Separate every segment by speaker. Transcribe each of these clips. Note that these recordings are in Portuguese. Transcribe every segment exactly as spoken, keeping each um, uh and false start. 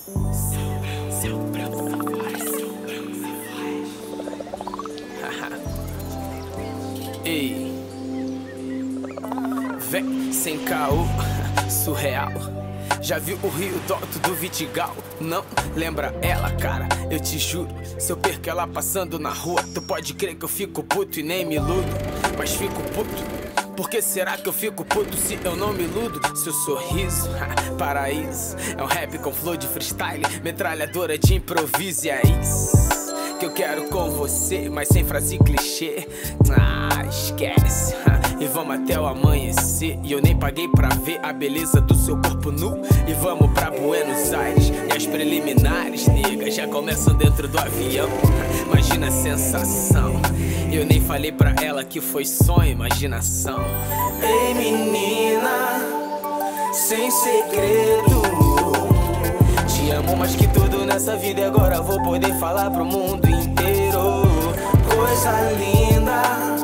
Speaker 1: Céu branco na voz, céu branco na voz. Ei, vem sem caô, surreal. Já viu o Rio Doto do Vidigal? Não lembra ela, cara? Eu te juro, se eu perco ela passando na rua, tu pode crer que eu fico puto e nem me iludo. Mas fico puto. Por que será que eu fico puto se eu não me iludo? Seu sorriso, paraíso. É um rap com flow de freestyle, metralhadora de improviso. E é isso que eu quero com você, mas sem frase clichê. Ah, esquece. E vamos até o amanhecer. E eu nem paguei pra ver a beleza do seu corpo nu. E vamos pra Buenos Aires. E as preliminares, nega, já começam dentro do avião. Imagina a sensação. Eu nem falei pra ela que foi sonho, imaginação.
Speaker 2: Ei menina, sem segredo, te amo mais que tudo nessa vida e agora vou poder falar pro mundo inteiro. Coisa linda,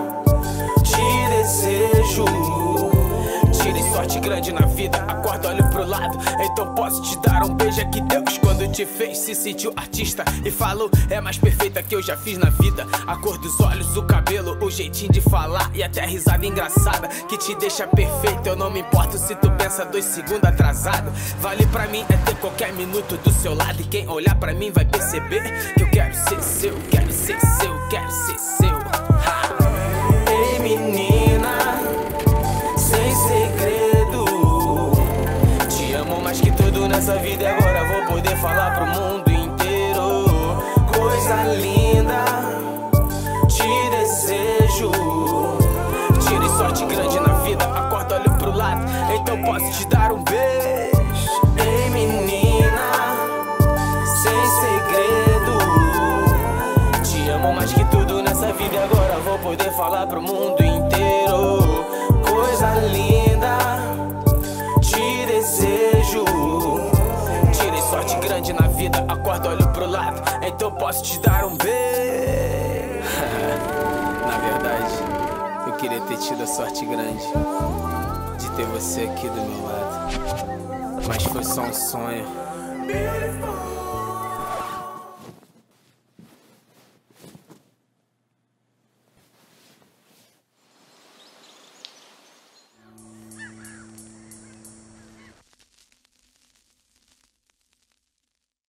Speaker 2: te desejo.
Speaker 1: Tirei sorte grande na vida, acordo, olho pro lado. Então posso te dar um beijo. É que Deus quando te fez se sentiu artista e falou, é mais perfeita que eu já fiz na vida. A cor dos olhos, o cabelo, o jeitinho de falar e até a risada engraçada que te deixa perfeita. Eu não me importo se tu pensa dois segundos atrasado. Vale pra mim é ter qualquer minuto do seu lado. E quem olhar pra mim vai perceber que eu quero ser seu, quero ser seu, quero ser seu. Ha.
Speaker 2: Ei menina, sem segredo, te amo mais que tudo nessa vida e agora vou poder falar pro mundo inteiro. Coisa linda, te desejo.
Speaker 1: Tirei sorte grande na vida, acordo, olho pro lado. Então posso te dar um beijo.
Speaker 2: Ei menina, sem segredo, te amo mais que tudo nessa vida e agora vou poder falar pro mundo inteiro. Coisa linda, te desejo.
Speaker 1: Tirei sorte grande na vida, acordo, olho pro lado. Então posso te dar um beijo. Na verdade, eu queria ter tido a sorte grande de ter você aqui do meu lado, mas foi só um sonho.